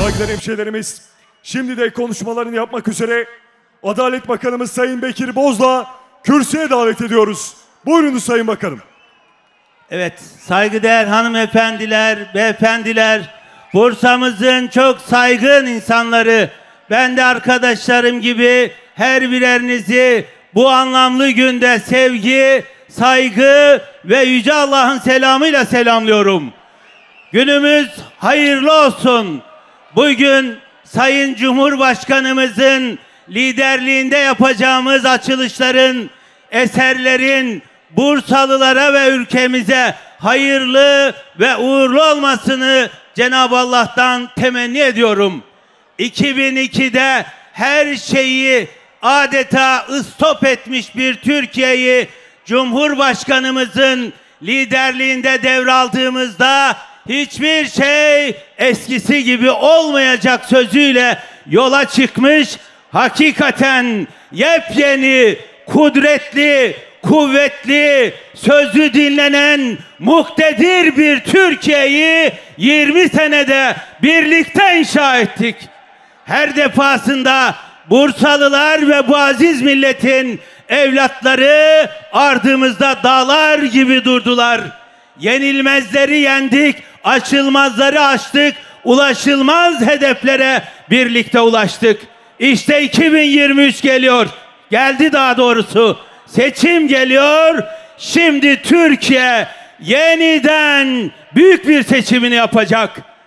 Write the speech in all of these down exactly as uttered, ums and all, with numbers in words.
Saygıdeğer hemşehrilerimiz, şimdi de konuşmalarını yapmak üzere Adalet Bakanımız Sayın Bekir Bozdağ kürsüye davet ediyoruz. Buyurunuz Sayın Bakanım. Evet, saygıdeğer hanımefendiler, beyefendiler, Bursa'mızın çok saygın insanları, ben de arkadaşlarım gibi her birerinizi bu anlamlı günde sevgi, saygı ve Yüce Allah'ın selamıyla selamlıyorum. Günümüz hayırlı olsun. Bugün Sayın Cumhurbaşkanımızın liderliğinde yapacağımız açılışların, eserlerin Bursalılara ve ülkemize hayırlı ve uğurlu olmasını Cenab-ı Allah'tan temenni ediyorum. iki bin ikide her şeyi adeta ıstop etmiş bir Türkiye'yi Cumhurbaşkanımızın liderliğinde devraldığımızda hiçbir şey eskisi gibi olmayacak sözüyle yola çıkmış, hakikaten yepyeni, kudretli, kuvvetli, sözü dinlenen, muktedir bir Türkiye'yi yirmi senede birlikte inşa ettik. Her defasında Bursalılar ve bu aziz milletin evlatları ardımızda dağlar gibi durdular. Yenilmezleri yendik, açılmazları açtık, ulaşılmaz hedeflere birlikte ulaştık. İşte iki bin yirmi üç geliyor, geldi daha doğrusu. Seçim geliyor, şimdi Türkiye yeniden büyük bir seçimini yapacak.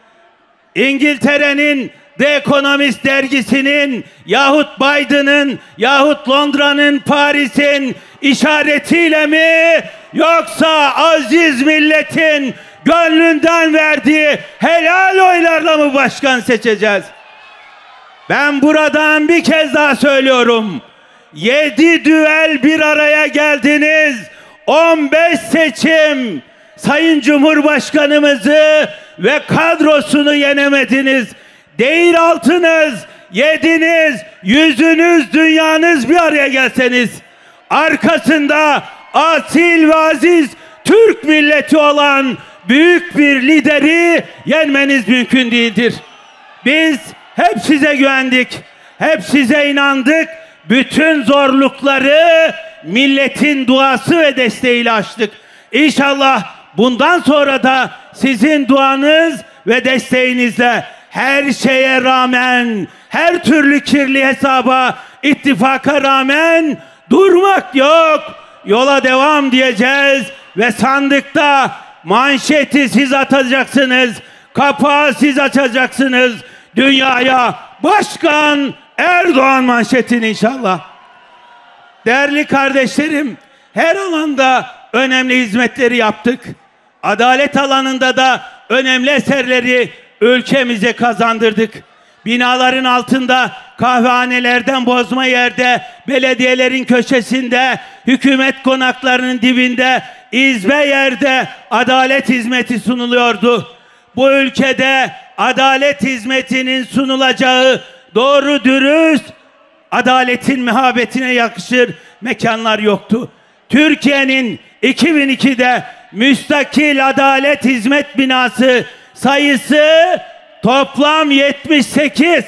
İngiltere'nin The Economist dergisinin yahut Biden'ın yahut Londra'nın, Paris'in işaretiyle mi, yoksa aziz milletin gönlünden verdiği helal oylarla mı başkan seçeceğiz? Ben buradan bir kez daha söylüyorum. Yedi düel bir araya geldiniz. on beş seçim Sayın Cumhurbaşkanımızı ve kadrosunu yenemediniz. Değil altınız, yediniz, yüzünüz, dünyanız bir araya gelseniz, arkasında asil ve aziz Türk milleti olan büyük bir lideri yenmeniz mümkün değildir. Biz hep size güvendik, hep size inandık, bütün zorlukları milletin duası ve desteğiyle aştık. İnşallah bundan sonra da sizin duanız ve desteğinizle her şeye rağmen, her türlü kirli hesaba, ittifaka rağmen durmak yok. Yola devam diyeceğiz ve sandıkta manşeti siz atacaksınız, kapağı siz açacaksınız. Dünyaya Başkan Erdoğan manşetini inşallah. Değerli kardeşlerim, her alanda önemli hizmetleri yaptık. Adalet alanında da önemli eserleri ülkemize kazandırdık. Binaların altında, kahvehanelerden bozma yerde, belediyelerin köşesinde, hükümet konaklarının dibinde, izbe yerde adalet hizmeti sunuluyordu. Bu ülkede adalet hizmetinin sunulacağı doğru dürüst, adaletin mehabetine yakışır mekanlar yoktu. Türkiye'nin iki bin ikide müstakil adalet hizmet binası sayısı toplam yetmiş sekiz.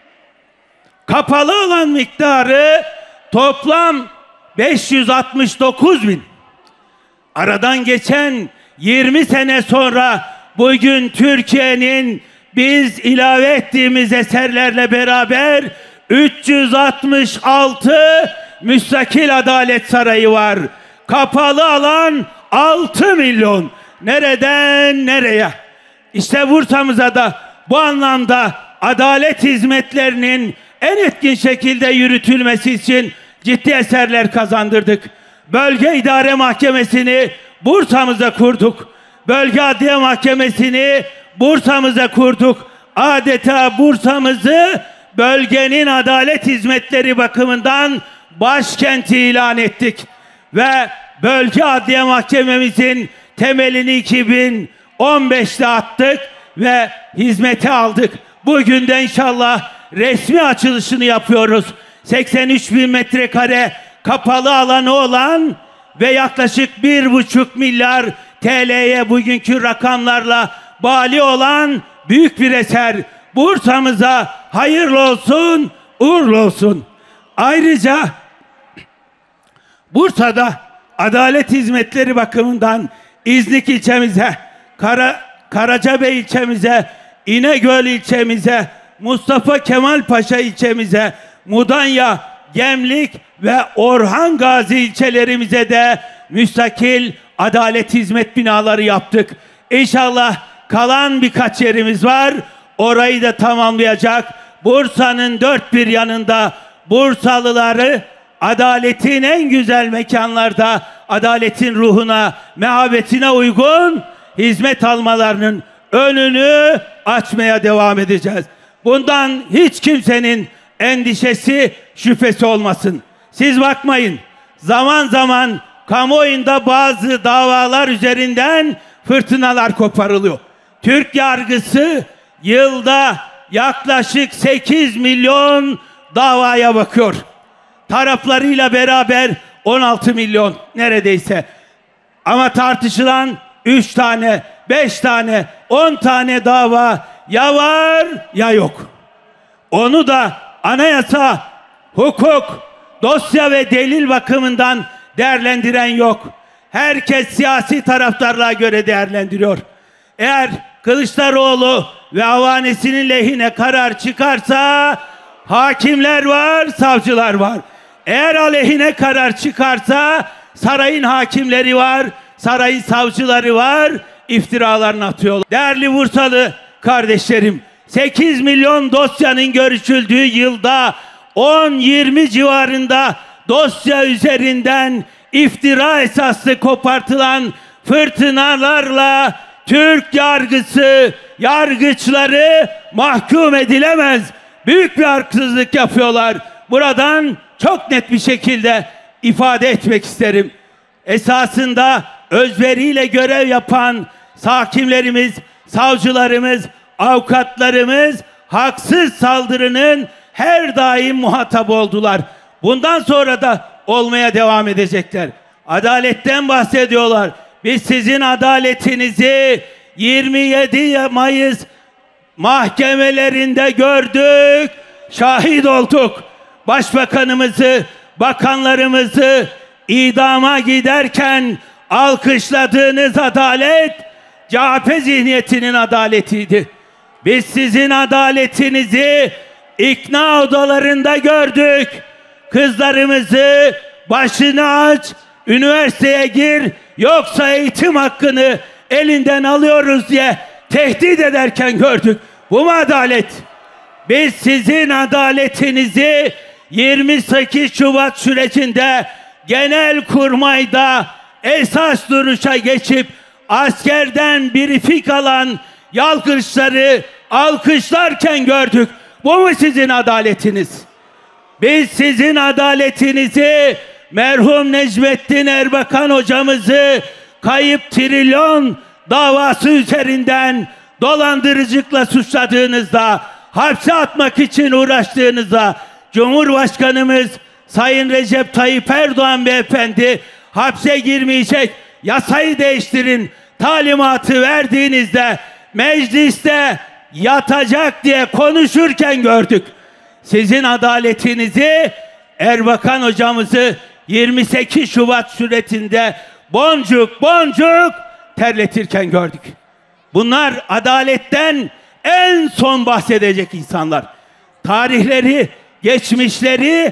Kapalı olan miktarı toplam beş yüz altmış dokuz bin. Aradan geçen yirmi sene sonra bugün Türkiye'nin biz ilave ettiğimiz eserlerle beraber üç yüz altmış altı müstakil adalet sarayı var. Kapalı alan altı milyon. Nereden nereye? İşte Bursa'mıza da bu anlamda adalet hizmetlerinin en etkin şekilde yürütülmesi için ciddi eserler kazandırdık. Bölge İdare Mahkemesi'ni Bursa'mıza kurduk. Bölge Adliye Mahkemesi'ni Bursa'mıza kurduk. Adeta Bursa'mızı bölgenin adalet hizmetleri bakımından başkenti ilan ettik. Ve Bölge Adliye Mahkememizin temelini iki bin on beşte attık ve hizmete aldık. Bugün de inşallah resmi açılışını yapıyoruz. seksen üç bin metrekare kapalı alanı olan ve yaklaşık bir buçuk milyar T L'ye bugünkü rakamlarla bali olan büyük bir eser. Bursa'mıza hayırlı olsun, uğurlu olsun. Ayrıca Bursa'da adalet hizmetleri bakımından İznik ilçemize, Kara, Karacabey ilçemize, İnegöl ilçemize, Mustafa Kemal Paşa ilçemize, Mudanya, Gemlik ve Orhan Gazi ilçelerimize de müstakil adalet hizmet binaları yaptık. İnşallah kalan birkaç yerimiz var. Orayı da tamamlayacak. Bursa'nın dört bir yanında Bursalıları adaletin en güzel mekanlarda adaletin ruhuna, mehabetine uygun hizmet almalarının önünü açmaya devam edeceğiz. Bundan hiç kimsenin endişesi, şüphesi olmasın. Siz bakmayın. Zaman zaman kamuoyunda bazı davalar üzerinden fırtınalar koparılıyor. Türk yargısı yılda yaklaşık sekiz milyon davaya bakıyor. Taraflarıyla beraber on altı milyon neredeyse. Ama tartışılan üç tane, beş tane, on tane dava ya var ya yok. Onu da anayasa, hukuk, dosya ve delil bakımından değerlendiren yok. Herkes siyasi taraftarlığa göre değerlendiriyor. Eğer Kılıçdaroğlu ve avanesinin lehine karar çıkarsa hakimler var, savcılar var. Eğer aleyhine karar çıkarsa sarayın hakimleri var, sarayın savcıları var, iftiralarını atıyorlar. Değerli Bursalı kardeşlerim, sekiz milyon dosyanın görüşüldüğü yılda on yirmi civarında dosya üzerinden iftira esaslı kopartılan fırtınalarla Türk yargısı, yargıçları mahkum edilemez. Büyük bir haksızlık yapıyorlar. Buradan çok net bir şekilde ifade etmek isterim. Esasında özveriyle görev yapan hakimlerimiz, savcılarımız, avukatlarımız haksız saldırının her daim muhatap oldular. Bundan sonra da olmaya devam edecekler. Adaletten bahsediyorlar. Biz sizin adaletinizi yirmi yedi Mayıs mahkemelerinde gördük, şahit olduk. Başbakanımızı, bakanlarımızı idama giderken alkışladığınız adalet C H P zihniyetinin adaletiydi. Biz sizin adaletinizi ikna odalarında gördük. Kızlarımızı başını aç, üniversiteye gir, yoksa eğitim hakkını elinden alıyoruz diye tehdit ederken gördük. Bu mu adalet? Biz sizin adaletinizi yirmi sekiz Şubat sürecinde Genelkurmay'da esas duruşa geçip askerden birifik alan yargıçları alkışlarken gördük. Bu mu sizin adaletiniz? Biz sizin adaletinizi merhum Necmettin Erbakan hocamızı kayıp trilyon davası üzerinden dolandırıcılıkla suçladığınızda, hapse atmak için uğraştığınızda Cumhurbaşkanımız Sayın Recep Tayyip Erdoğan beyefendi hapse girmeyecek, yasayı değiştirin talimatı verdiğinizde mecliste yatacak diye konuşurken gördük. Sizin adaletinizi Erbakan hocamızı yirmi sekiz Şubat sürecinde boncuk boncuk terletirken gördük. Bunlar adaletten en son bahsedecek insanlar. Tarihleri, geçmişleri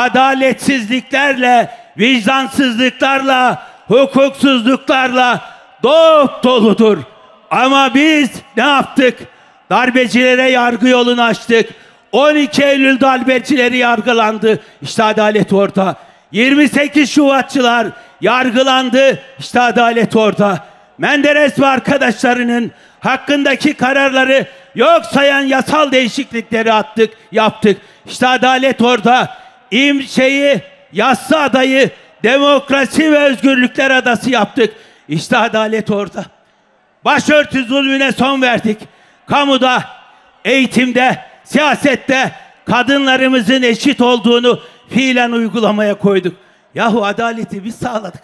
adaletsizliklerle, vicdansızlıklarla, hukuksuzluklarla dop doludur. Ama biz ne yaptık? Darbecilere yargı yolunu açtık. on iki Eylül darbecileri yargılandı. İşte adalet orada. yirmi sekiz Şubatçılar yargılandı. İşte adalet orada. Menderes ve arkadaşlarının hakkındaki kararları yok sayan yasal değişiklikleri attık, yaptık. İşte adalet orada. İm şeyi, yassı adayı demokrasi ve özgürlükler adası yaptık. İşte adalet orada. Başörtü zulmüne son verdik. Kamuda, eğitimde, siyasette kadınlarımızın eşit olduğunu fiilen uygulamaya koyduk. Yahu adaleti biz sağladık.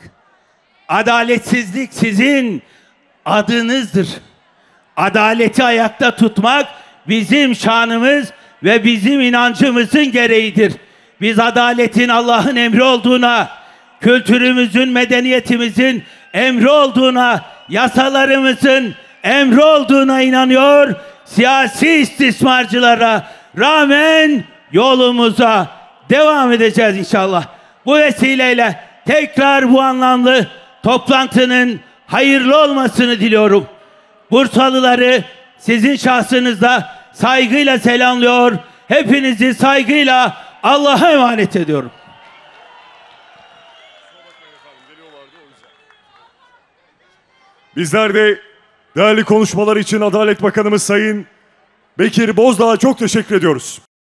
Adaletsizlik sizin adınızdır. Adaleti ayakta tutmak bizim şanımız ve bizim inancımızın gereğidir. Biz adaletin Allah'ın emri olduğuna, kültürümüzün, medeniyetimizin emri olduğuna, yasalarımızın emri olduğuna inanıyor. Siyasi istismarcılara rağmen yolumuza devam edeceğiz inşallah. Bu vesileyle tekrar bu anlamlı toplantının hayırlı olmasını diliyorum. Bursalıları sizin şahsınızda saygıyla selamlıyor. Hepinizi saygıyla Allah'a emanet ediyorum. Bizler de değerli konuşmalar için Adalet Bakanımız Sayın Bekir Bozdağ'a çok teşekkür ediyoruz.